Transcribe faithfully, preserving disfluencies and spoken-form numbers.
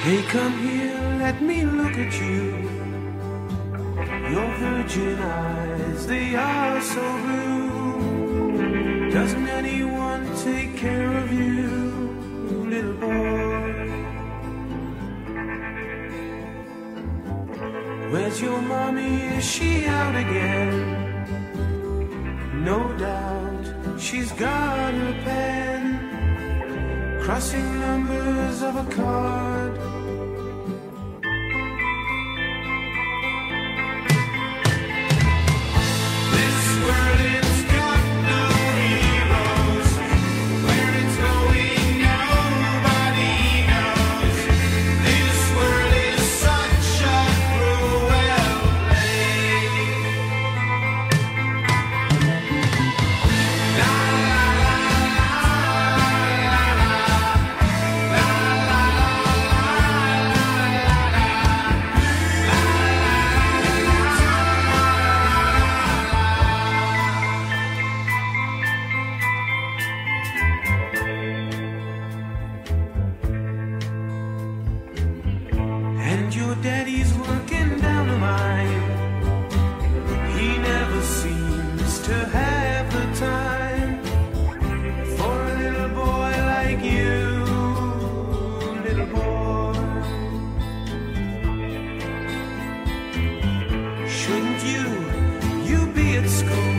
Hey, come here, let me look at you. Your virgin eyes, they are so blue. Doesn't anyone take care of you, little boy? Where's your mommy? Is she out again? No doubt she's got her pen, crossing numbers of a card. This world, it's got no heroes. Where it's going, nobody knows. This world is such a cruel place. La la And your daddy's working down the mine. He never seems to have the time for a little boy like you, little boy. Shouldn't you, you be at school?